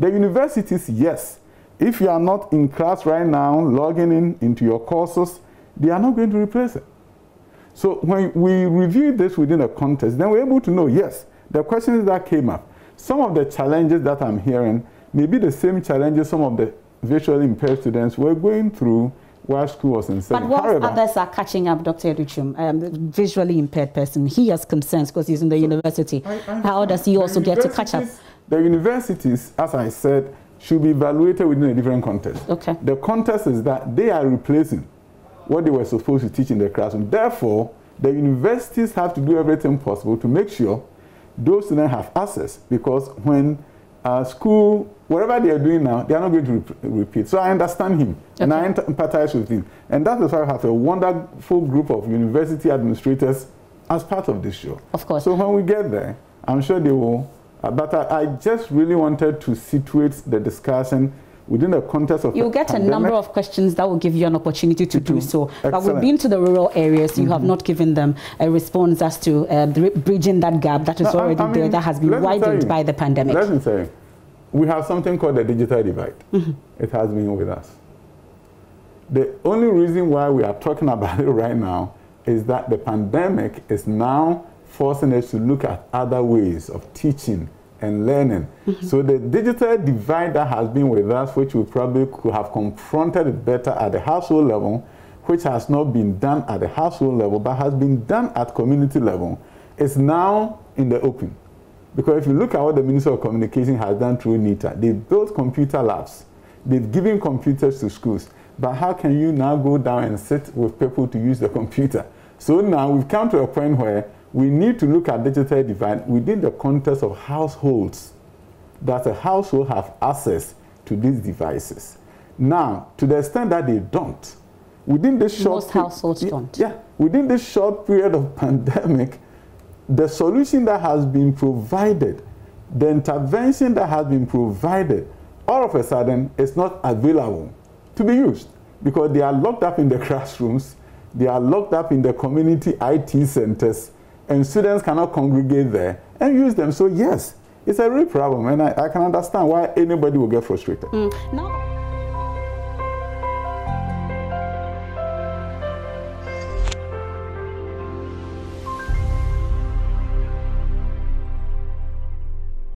The universities, yes. If you are not in class right now, logging into your courses, they are not going to replace it. So when we review this within a context, then we're able to know, yes, the questions that came up, some of the challenges that I'm hearing may be the same challenges some of the visually impaired students were going through while school was in session. But while others are catching up, Dr. Educhum, the visually impaired person, he has concerns because he's in the university. How does he also get to catch up? The universities, as I said, should be evaluated within a different context. Okay. The context is that they are replacing what they were supposed to teach in the classroom. Therefore, the universities have to do everything possible to make sure those students have access, because when school, whatever they are doing now, they are not going to repeat. So I understand him, and I empathize with him. And that is why I have a wonderful group of university administrators as part of this show. Of course. So when we get there, I'm sure they will. But I just really wanted to situate the discussion within the context of You'll get pandemic. a number of questions that will give you an opportunity to do so. Excellent. But we've been to the rural areas. You have not given them a response as to bridging that gap that is already there, that has been widened by the pandemic. Let me tell you, we have something called the digital divide. It has been with us. The only reason why we are talking about it right now is that the pandemic is now forcing us to look at other ways of teaching and learning. So the digital divide that has been with us, which we probably could have confronted it better at the household level, which has not been done at the household level, but has been done at community level, is now in the open. Because if you look at what the Ministry of Communication has done through NITA, they've built computer labs, they've given computers to schools, but how can you now go down and sit with people to use the computer? So now we've come to a point where we need to look at digital divide within the context of households, that a household have access to these devices. Now, to the extent that they don't, within this short... Most households don't. Yeah, within this short period of pandemic, the solution that has been provided, the intervention that has been provided, all of a sudden is not available to be used, because they are locked up in the classrooms, they are locked up in the community IT centers, and students cannot congregate there and use them. So yes, it's a real problem, and I can understand why anybody will get frustrated. Now